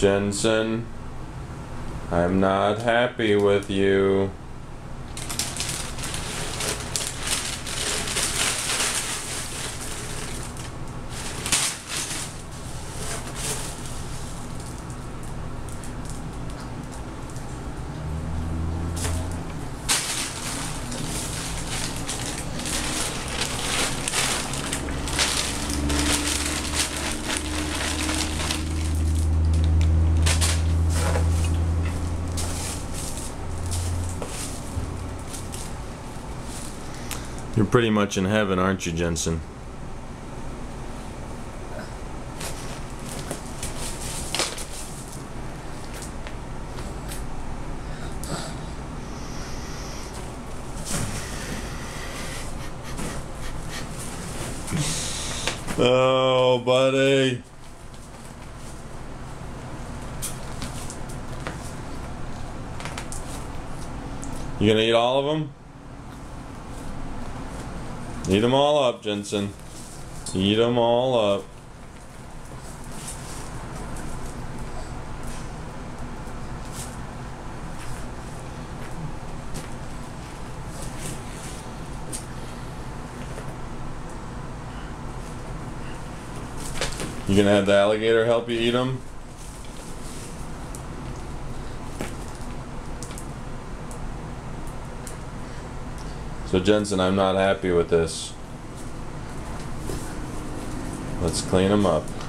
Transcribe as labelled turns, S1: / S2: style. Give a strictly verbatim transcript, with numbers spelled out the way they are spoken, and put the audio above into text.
S1: Jensen, I'm not happy with you. You're pretty much in heaven, aren't you, Jensen? Oh, buddy. You gonna eat all of them? Eat them all up, Jensen. Eat them all up. You gonna have the alligator help you eat them? So Jensen, I'm not happy with this. Let's clean them up.